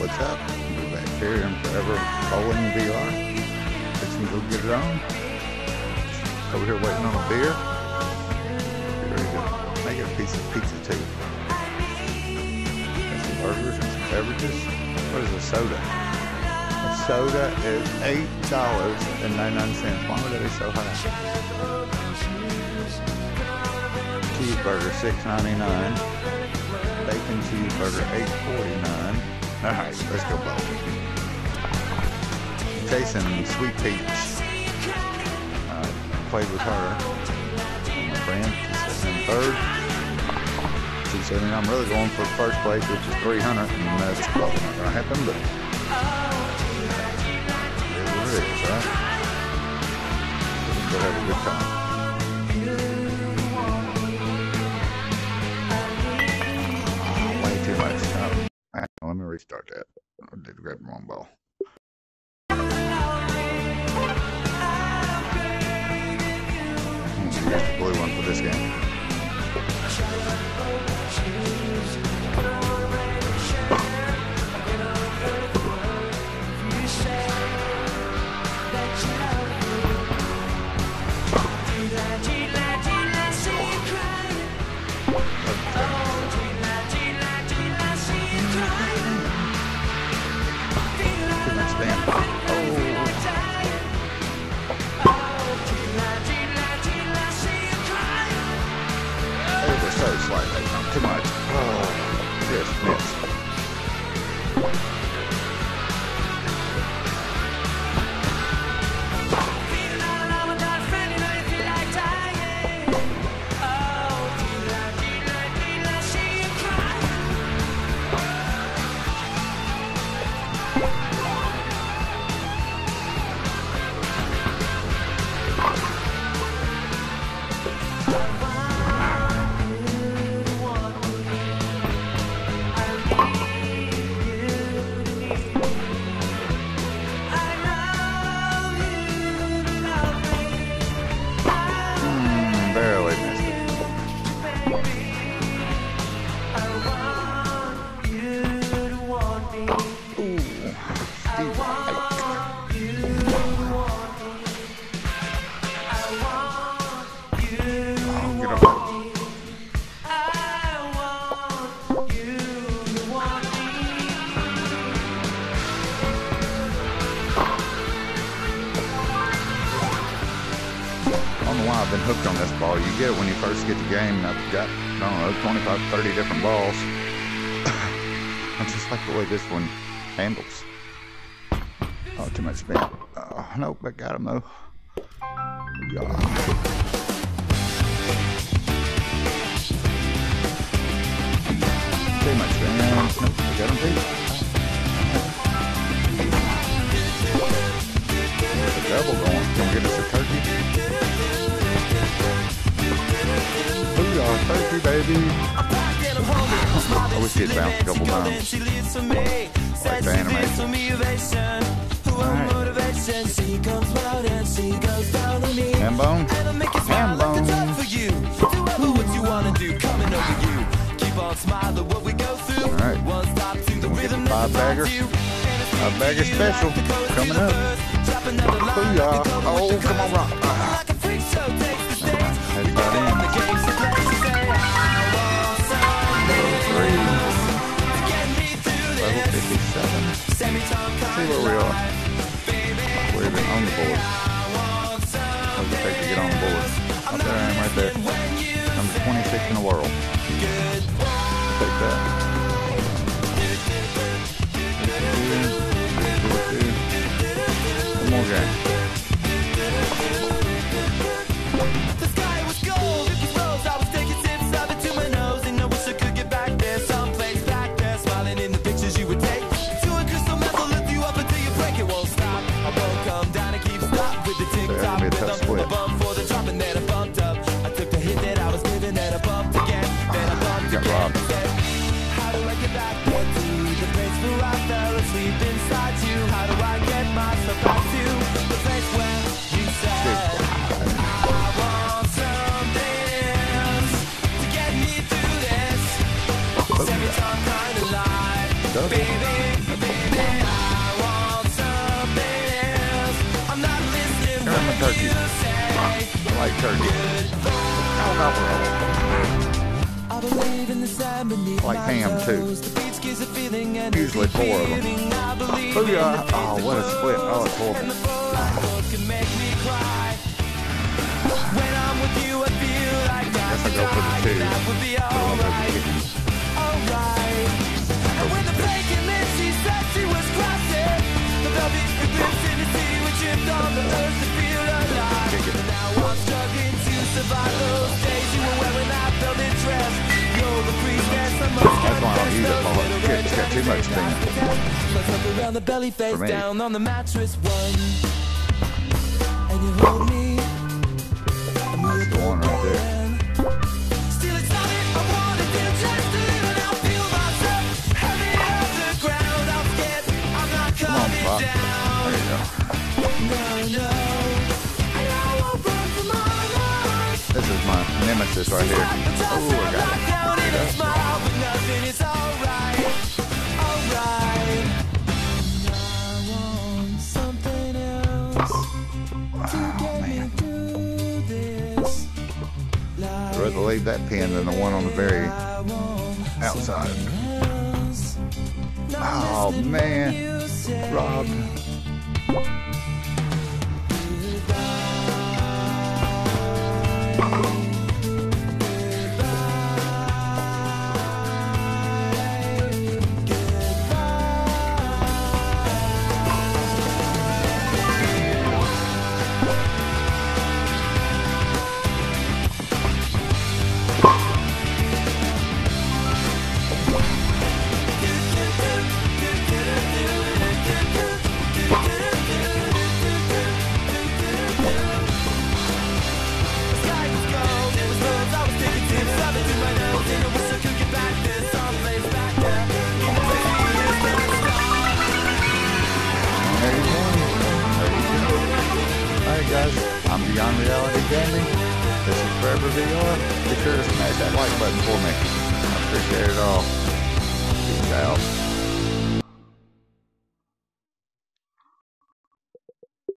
what's up? We're back here in Forevr Bowling VR. Fixing to go get it on. Over here waiting on a beer. Get ready to make it a piece of pizza too. Got some burgers and some beverages. What is a soda? A soda is $8.99. Why would that be so high? Cheeseburger $6.99. Bacon cheeseburger $8.49. Alright, let's go bowling. Chasing Sweet Peach. Played with her. My friend, she's sitting in third. She's saying I'm really going for first place, which is 300, and that's probably not going to happen, but it is what it is, right? We'll have a good time. Way too much. Let me restart that. I did grab the wrong ball. Here's the blue one for this game. Slightly, not too much. Oh, just missed. I've been hooked on this ball. You get it when you first get the game, and I've got, I don't know, 25, 30 different balls. I just like the way this one handles. Oh, too much spin. Oh, nope, I got him though. Yeah. Too much spin. Nope, I got him too. There's a double going. Gonna get us a turkey. Turkey, baby. I wish he'd bounced a couple times. Like the animation. Alright. Ham bone. Ham bone. Alright. We'll get the 5-bagger. 5-bagger special. Coming up. Booyah. Oh, come on, rock. Head right in. Level 57. Let's see where we are. We're even on the board. What's it take to get on the board? Up there I am, right there. I'm 26 in the world. Take that. One more game. Baby, turkey. Like ham too. Usually 4 of them. Booyah! Oh, what a split. Oh, it's horrible. Guess I'll go for the 2. I don't want the chickens. That's why I don't use it for it. It's got too much steam. For me. That's the one right there. Come on, Pop. There you go. This is my nemesis right here. Oh, I got it. Oh, man. I'd rather leave that pin than the one on the very outside. Oh, man. Robbed. I'm Beyond Reality Gaming. This is Forevr VR. Be sure to smash that like button for me. I appreciate it all. Peace out.